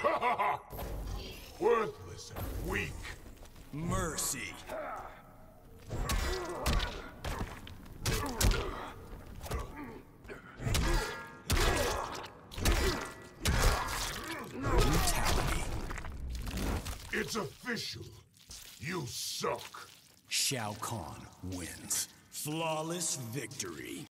Worthless and weak. Mercy. Brutality. It's official. You suck. Shao Kahn wins. Flawless victory.